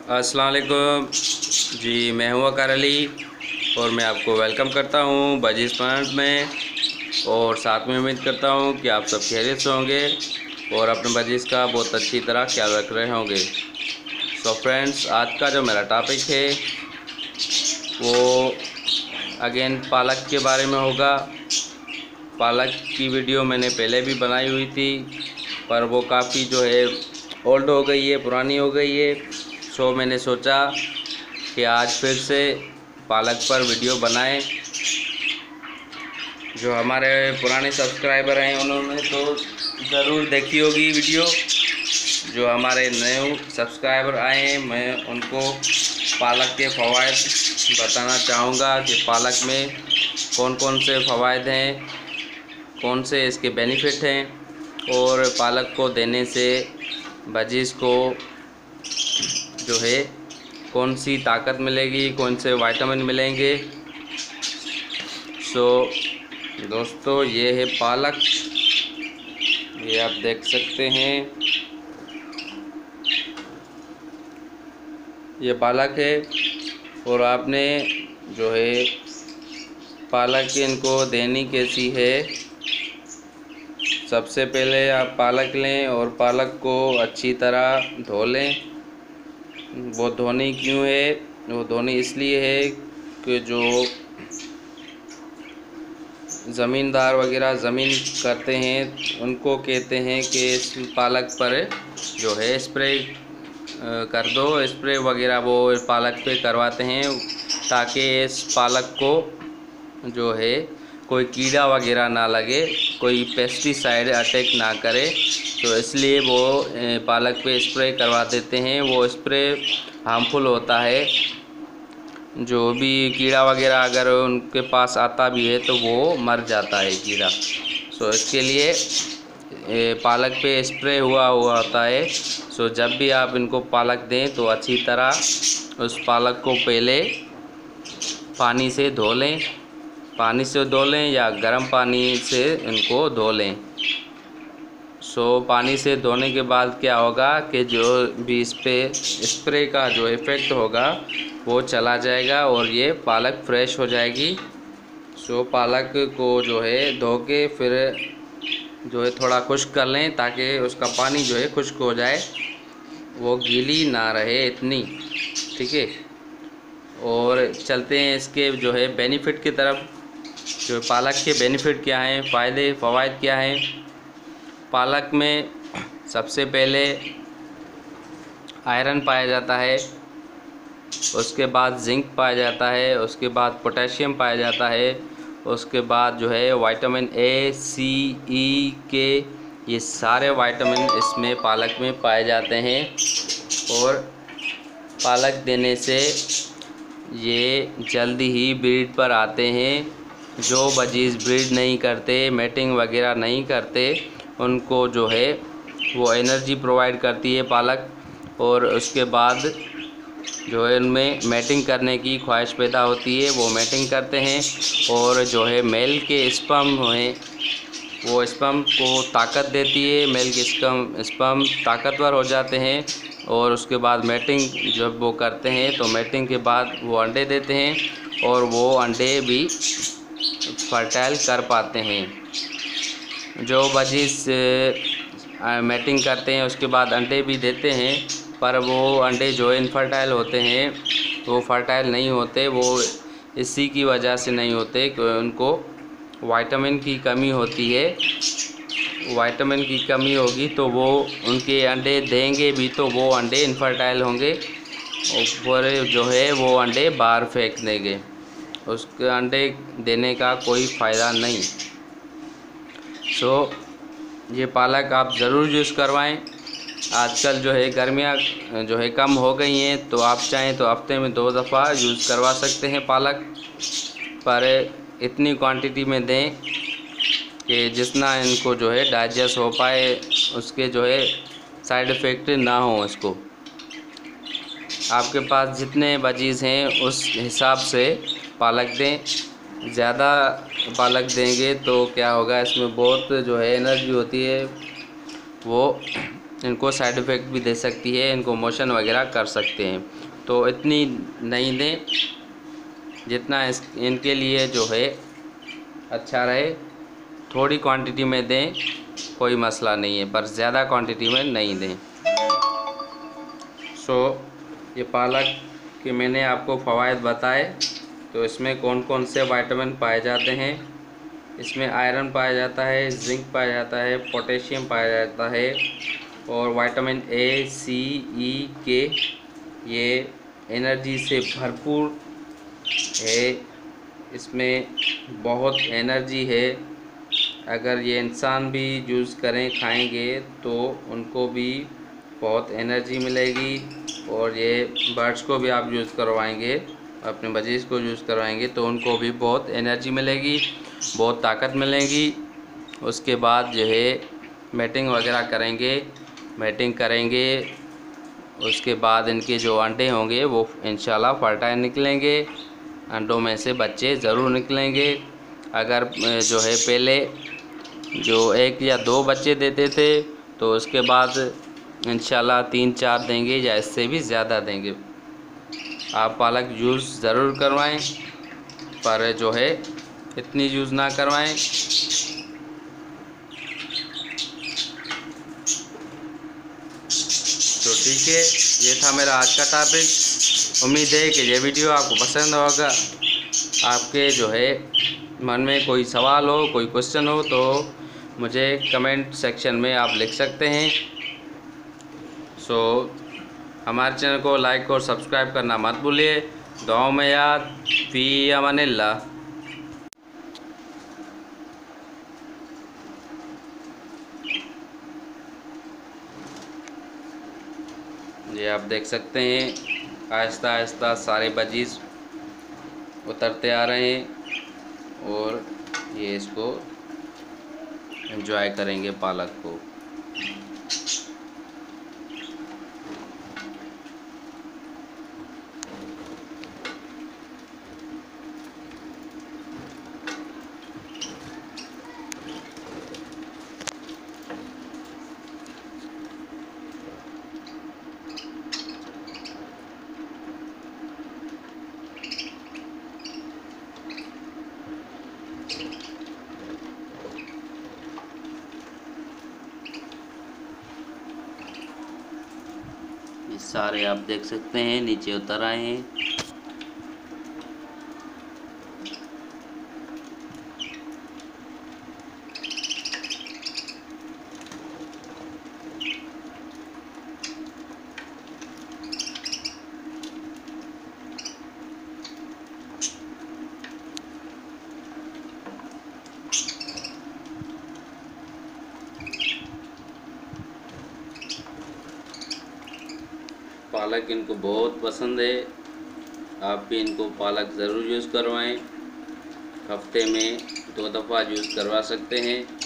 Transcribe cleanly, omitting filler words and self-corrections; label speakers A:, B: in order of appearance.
A: अस्सलाम वालेकुम जी। मैं हूँ वकार अली और मैं आपको वेलकम करता हूँ बजीज़ पॉइंट में। और साथ में उम्मीद करता हूँ कि आप सब खैरियत से होंगे और अपने बजीज़ का बहुत अच्छी तरह ख्याल रख रहे होंगे। सो फ्रेंड्स, आज का जो मेरा टॉपिक है वो अगेन पालक के बारे में होगा। पालक की वीडियो मैंने पहले भी बनाई हुई थी, पर वो काफ़ी जो है ओल्ड हो गई है, पुरानी हो गई है। सो मैंने सोचा कि आज फिर से पालक पर वीडियो बनाएं। जो हमारे पुराने सब्सक्राइबर हैं उन्होंने तो ज़रूर देखी होगी वीडियो। जो हमारे नए सब्सक्राइबर आए हैं, मैं उनको पालक के फ़वाइद बताना चाहूँगा कि पालक में कौन कौन से फ़वाइद हैं, कौन से इसके बेनिफिट हैं और पालक को देने से बजीज़ को जो है कौन सी ताकत मिलेगी, कौन से विटामिन मिलेंगे। सो दोस्तों, ये है पालक, ये आप देख सकते हैं, ये पालक है। और आपने जो है पालक इनको देनी कैसी है, सबसे पहले आप पालक लें और पालक को अच्छी तरह धो लें। वो धोनी क्यों है? वो धोनी इसलिए है कि जो ज़मींदार वगैरह ज़मीन करते हैं उनको कहते हैं कि इस पालक पर जो है स्प्रे कर दो। स्प्रे वगैरह वो पालक पे करवाते हैं ताकि इस पालक को जो है कोई कीड़ा वगैरह ना लगे, कोई पेस्टिसाइड अटैक ना करे। तो इसलिए वो पालक पे स्प्रे करवा देते हैं। वो स्प्रे हार्मफुल होता है, जो भी कीड़ा वगैरह अगर उनके पास आता भी है तो वो मर जाता है कीड़ा। सो इसके लिए पालक पे स्प्रे हुआ होता है। सो जब भी आप इनको पालक दें तो अच्छी तरह उस पालक को पहले पानी से धो लें, पानी से धो लें या गर्म पानी से इनको धो लें। सो पानी से धोने के बाद क्या होगा कि जो भी इस पर स्प्रे का जो इफ़ेक्ट होगा वो चला जाएगा और ये पालक फ्रेश हो जाएगी। सो पालक को जो है धो के फिर जो है थोड़ा खुश्क कर लें ताकि उसका पानी जो है खुश्क हो जाए, वो गीली ना रहे इतनी, ठीक है। और चलते हैं इसके जो है बेनिफिट की तरफ। जो पालक के बेनिफिट क्या हैं, फ़ायदे फ़वाइद क्या हैं। पालक में सबसे पहले आयरन पाया जाता है, उसके बाद जिंक पाया जाता है, उसके बाद पोटेशियम पाया जाता है, उसके बाद जो है विटामिन ए, सी, ई, के, ये सारे विटामिन इसमें पालक में पाए जाते हैं। और पालक देने से ये जल्दी ही ब्रीड पर आते हैं। जो बजीज़ ब्रीड नहीं करते, मैटिंग वगैरह नहीं करते, उनको जो है वो एनर्जी प्रोवाइड करती है पालक। और उसके बाद जो है उनमें मैटिंग करने की ख्वाहिश पैदा होती है, वो मैटिंग करते हैं। और जो है मेल के स्पर्म हैं, वो स्पर्म को ताकत देती है, मेल के स्पर्म ताकतवर हो जाते हैं। और उसके बाद मैटिंग जब वो करते हैं तो मैटिंग के बाद वो अंडे देते हैं और वो अंडे भी फर्टाइल कर पाते हैं। जो बजीज़ मैटिंग करते हैं उसके बाद अंडे भी देते हैं, पर वो अंडे जो इनफर्टाइल होते हैं वो फर्टाइल नहीं होते। वो इसी की वजह से नहीं होते कि उनको विटामिन की कमी होती है। विटामिन की कमी होगी तो वो उनके अंडे देंगे भी तो वो अंडे इनफर्टाइल होंगे और जो है वो अंडे बाहर फेंक देंगे। उसके अंडे देने का कोई फ़ायदा नहीं। सो ये पालक आप ज़रूर यूज़ करवाएं। आजकल जो है गर्मियाँ जो है कम हो गई हैं, तो आप चाहें तो हफ्ते में 2 दफ़ा यूज़ करवा सकते हैं पालक, पर इतनी क्वांटिटी में दें कि जितना इनको जो है डाइजेस्ट हो पाए, उसके जो है साइड इफ़ेक्ट ना हो। इसको आपके पास जितने बजीज़ हैं उस हिसाब से पालक दें। ज़्यादा पालक देंगे तो क्या होगा, इसमें बहुत जो है एनर्जी होती है, वो इनको साइड इफ़ेक्ट भी दे सकती है, इनको मोशन वगैरह कर सकते हैं। तो इतनी नहीं दें जितना इनके लिए जो है अच्छा रहे। थोड़ी क्वांटिटी में दें, कोई मसला नहीं है, पर ज़्यादा क्वांटिटी में नहीं दें। ये पालक के मैंने आपको फ़वाइद बताए। तो इसमें कौन कौन से विटामिन पाए जाते हैं। इसमें आयरन पाया जाता है, जिंक पाया जाता है, पोटेशियम पाया जाता है और विटामिन ए, सी, ई, के। ये एनर्जी से भरपूर है, इसमें बहुत एनर्जी है। अगर ये इंसान भी यूज़ करें, खाएंगे तो उनको भी बहुत एनर्जी मिलेगी। और ये बर्ड्स को भी आप यूज़ करवाएंगे, अपने बजीज़ को यूज़ करवाएंगे तो उनको भी बहुत एनर्जी मिलेगी, बहुत ताकत मिलेगी। उसके बाद जो है मैटिंग वगैरह करेंगे। उसके बाद इनके जो अंडे होंगे वो इंशाल्लाह फर्टाइल निकलेंगे। अंडों में से बच्चे ज़रूर निकलेंगे। अगर जो है पहले जो 1 या 2 बच्चे देते थे तो उसके बाद इंशाल्लाह 3-4 देंगे या इससे भी ज़्यादा देंगे। आप पालक यूज़ ज़रूर करवाएं, पर जो है इतनी यूज़ ना करवाएं। तो ठीक है, ये था मेरा आज का टॉपिक। उम्मीद है कि ये वीडियो आपको पसंद होगा। आपके जो है मन में कोई सवाल हो, कोई क्वेश्चन हो तो मुझे कमेंट सेक्शन में आप लिख सकते हैं। हमारे चैनल को लाइक और सब्सक्राइब करना मत भूलिए। दुआओं में याद। फ़ी अमानिल्लाह। ये आप देख सकते हैं आहिस्ता आहिस्ता सारे बजीज़ उतरते आ रहे हैं और ये इसको एंजॉय करेंगे पालक को। सारे आप देख सकते हैं नीचे उतर आए हैं। पालक इनको बहुत पसंद है। आप भी इनको पालक ज़रूर यूज़ करवाएं। हफ्ते में 2 दफ़ा यूज़ करवा सकते हैं।